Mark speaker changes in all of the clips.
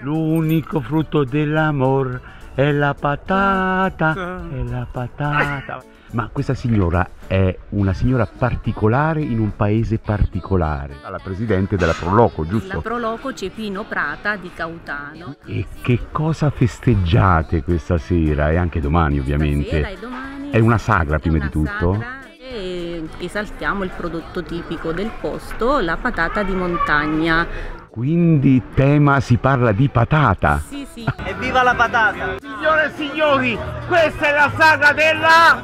Speaker 1: L'unico frutto dell'amor è la patata, è la patata. Ma questa signora è una signora particolare in un paese particolare. La presidente della Proloco, giusto?
Speaker 2: La Proloco Cepino Prata di Cautano.
Speaker 1: E che cosa festeggiate questa sera e anche domani ovviamente?
Speaker 2: Stasera e domani
Speaker 1: È una sagra prima di tutto?
Speaker 2: Sagra e esaltiamo il prodotto tipico del posto, la patata di montagna.
Speaker 1: Quindi tema si parla di patata.
Speaker 2: Sì, sì.
Speaker 3: Evviva la patata!
Speaker 1: Signore e signori, questa è la saga della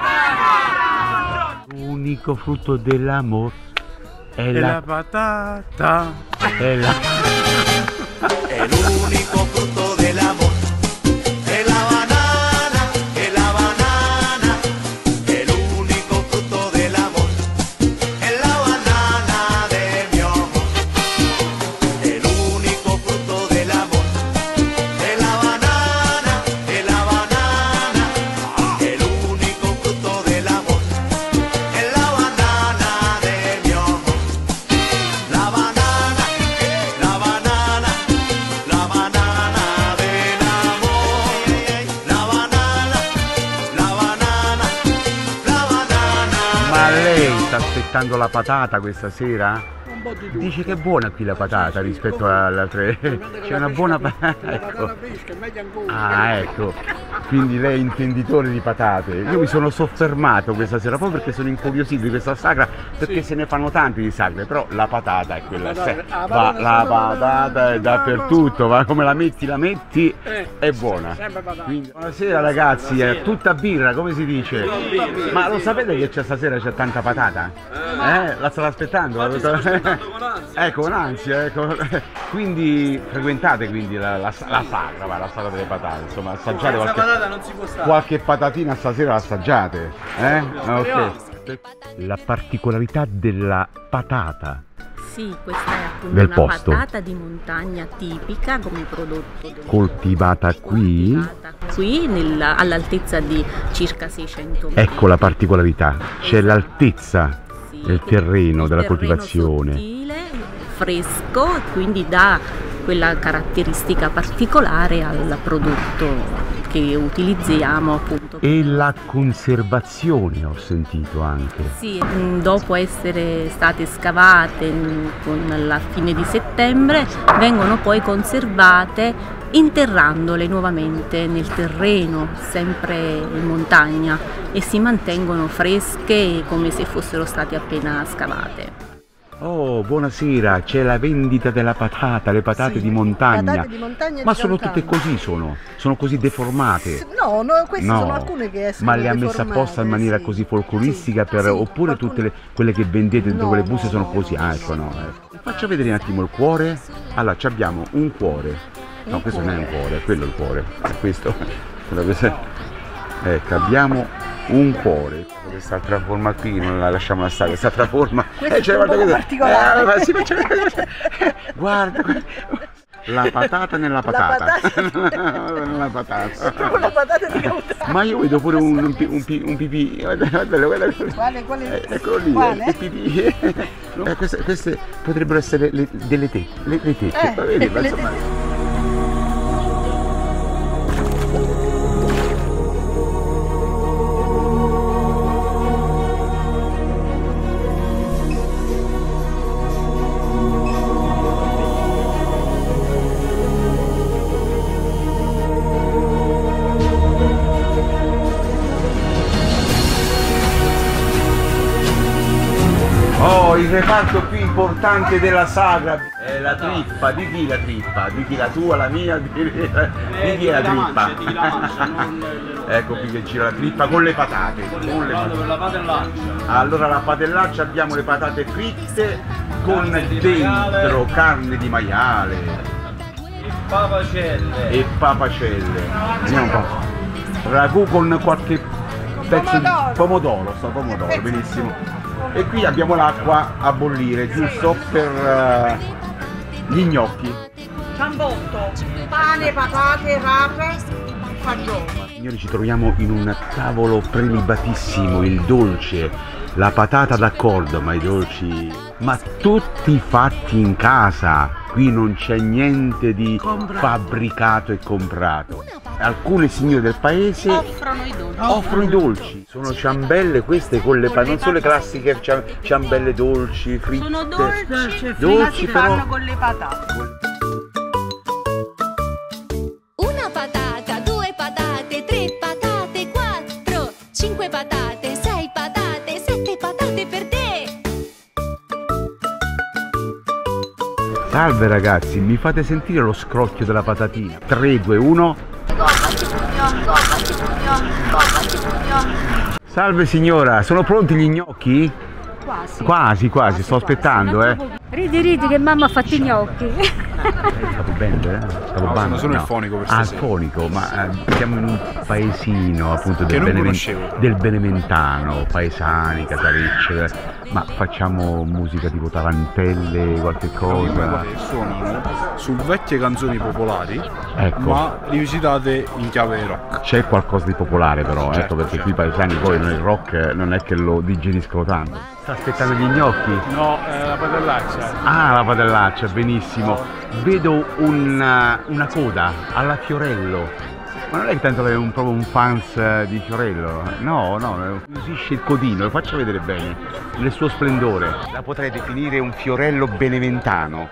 Speaker 1: patata! L'unico frutto dell'amor è la
Speaker 4: patata.
Speaker 1: È la...
Speaker 3: È l'unico frutto dell'amor. È la banana, è la banana. È l'unico frutto dell'amor. È la banana del mio amor. È l'unico frutto dell'amor. È la banana, è la banana. È l'unico frutto dell'amor. È la banana del mio amor. La banana, la banana. La banana dell'amor, la banana, la banana, la banana.
Speaker 1: Ma lei sta aspettando la patata questa sera? Dice che è buona qui la patata rispetto alle altre. C'è una buona patata. Ecco. Ah, ecco. Quindi lei è intenditore di patate. Io mi sono soffermato questa sera proprio perché sono incuriosito di questa sagra, perché se ne fanno tanti di sagre, però la patata è quella. La patata è dappertutto, ma come la metti, è buona. Quindi, buonasera ragazzi, è tutta birra, come si dice? Ma lo sapete che c'è stasera c'è tanta patata? La state aspettando? Ecco, con ansia, ecco. Quindi frequentate quindi la sagra, la sagra delle patate, insomma, assaggiate qualche patatina stasera, l'assaggiate, ok. La particolarità della patata.
Speaker 2: Sì, questa è appunto
Speaker 1: Del
Speaker 2: una
Speaker 1: posto.
Speaker 2: patata di montagna tipica come prodotto
Speaker 1: Coltivata qui.
Speaker 2: All'altezza di circa 600 metri.
Speaker 1: Ecco la particolarità, c'è
Speaker 2: Esatto.
Speaker 1: l'altezza del terreno, della coltivazione.
Speaker 2: Sottile, fresco, quindi dà quella caratteristica particolare al prodotto che utilizziamo appunto.
Speaker 1: E la conservazione ho sentito anche.
Speaker 2: Sì, dopo essere state scavate con la fine di settembre, vengono poi conservate interrandole nuovamente nel terreno, sempre in montagna, e si mantengono fresche come se fossero state appena scavate.
Speaker 1: Oh, buonasera, c'è la vendita della patata, le patate di montagna.
Speaker 5: Patate di montagna
Speaker 1: Ma
Speaker 5: di
Speaker 1: sono
Speaker 5: Cautano.
Speaker 1: tutte così, sono così deformate.
Speaker 5: No, queste sono alcune che sono
Speaker 1: ma le ha messe apposta in maniera
Speaker 5: sì.
Speaker 1: così folcloristica
Speaker 5: Sì,
Speaker 1: per,
Speaker 5: sì,
Speaker 1: oppure
Speaker 5: alcune-
Speaker 1: tutte quelle che vendete dentro
Speaker 5: No,
Speaker 1: quelle buste
Speaker 5: no,
Speaker 1: sono
Speaker 5: no,
Speaker 1: così?
Speaker 5: no,
Speaker 1: Ah,
Speaker 5: no,
Speaker 1: ecco, no.
Speaker 5: no.
Speaker 1: Faccio vedere un attimo il cuore. Allora, ci abbiamo un cuore. No, questo non è un cuore, è quello il cuore. È questo. Ecco, abbiamo un cuore. Quest'altra forma qui non la lasciamo stare, quest'altra forma.
Speaker 5: Questa è un po' particolare.
Speaker 1: Guarda, la patata nella patata. Nella patata.
Speaker 5: Proprio la patata di Cautano.
Speaker 1: Ma io vedo pure un pipì. Guarda.
Speaker 5: Quale?
Speaker 1: Eccolo lì,
Speaker 5: Quale?
Speaker 1: il pipì. Queste potrebbero essere delle tette. Le tette. Vedi,
Speaker 5: le
Speaker 1: insomma.
Speaker 5: tette.
Speaker 1: Oh, il reparto più importante della sagra è la trippa. Di chi la trippa? Di chi, la tua, la mia? Di chi è la trippa? Ecco qui che gira la trippa con le patate.
Speaker 4: La patellaccia.
Speaker 1: Allora la patellaccia abbiamo le patate fritte con dentro carne di maiale
Speaker 4: Papacelle.
Speaker 1: e papacelle. Vediamo un po'. Ragù con qualche pezzo di pomodoro, benissimo. E qui abbiamo l'acqua a bollire, giusto per gli gnocchi.
Speaker 5: Ciambotto, pane, patate, rape, fagioli.
Speaker 1: Signori, ci troviamo in un tavolo prelibatissimo, il dolce, la patata d'accordo, ma i dolci, ma tutti fatti in casa. Qui non c'è niente di fabbricato e comprato. Alcune signore del paese offrono i dolci. Sono ciambelle queste con le non sono le classiche ciambelle dolci, fritte.
Speaker 5: Sono dolci,
Speaker 1: dolci
Speaker 5: si
Speaker 1: però.
Speaker 5: fanno con le patate.
Speaker 6: Una patata, 2 patate, 3 patate, 4, 5 patate, 6 patate, 7 patate per te.
Speaker 1: Salve ragazzi, mi fate sentire lo scrocchio della patatina. 3, 2, 1. Salve signora, sono pronti gli gnocchi? Quasi, sto aspettando,
Speaker 7: Ridi che mamma ha fatto i gnocchi.
Speaker 1: Stavo bene, Stavo bene.
Speaker 4: Sono il fonico per stasera.
Speaker 1: Il fonico, ma siamo in un paesino appunto
Speaker 4: Che non conoscevo.
Speaker 1: del Benementano, paesani, casarecce, ma facciamo musica tipo tarantelle, qualche cosa.
Speaker 4: Suonano su vecchie canzoni popolari,
Speaker 1: Ecco.
Speaker 4: ma rivisitate in chiave rock.
Speaker 1: C'è qualcosa di popolare però, ecco,
Speaker 4: Certo,
Speaker 1: perché
Speaker 4: certo.
Speaker 1: qui i paesani poi il rock non è che lo digeriscono tanto. Sta aspettando gli gnocchi?
Speaker 4: No, la padellaccia.
Speaker 1: Ah, la padellaccia, benissimo. Vedo una coda alla Fiorello. Ma non è che tanto è proprio un fans di Fiorello? No, usisce il codino, lo faccio vedere bene, nel suo splendore. La potrei definire un Fiorello beneventano.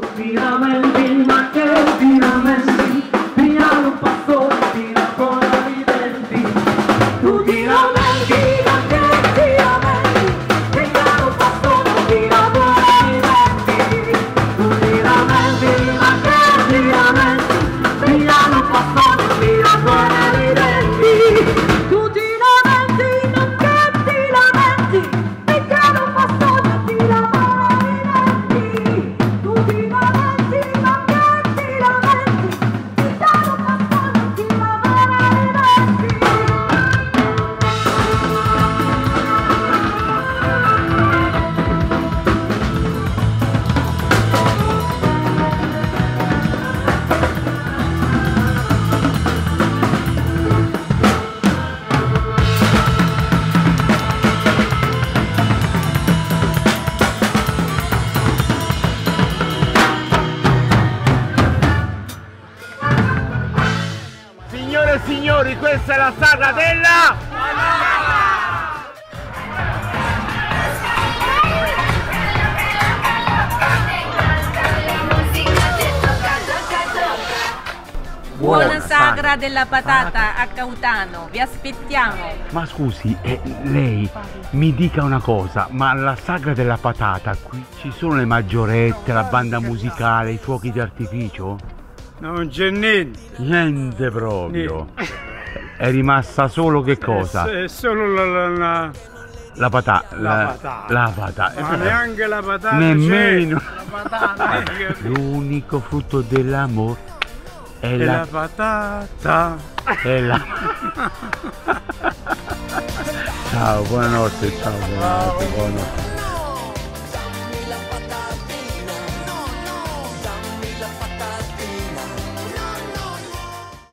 Speaker 1: Signore e signori, questa è la saga della...
Speaker 2: Buona sagra della patata a Cautano, vi aspettiamo.
Speaker 1: Ma scusi, lei mi dica una cosa, ma alla sagra della patata qui ci sono le maggiorette, la banda musicale, i fuochi d'artificio?
Speaker 4: Non c'è niente.
Speaker 1: Niente proprio. È rimasta solo che cosa?
Speaker 4: È solo
Speaker 1: La patata. La patata.
Speaker 4: Ma neanche la patata.
Speaker 1: Nemmeno.
Speaker 4: La patata.
Speaker 1: L'unico frutto dell'amore è
Speaker 4: la patata.
Speaker 1: È la... Ciao, buonanotte, buonanotte.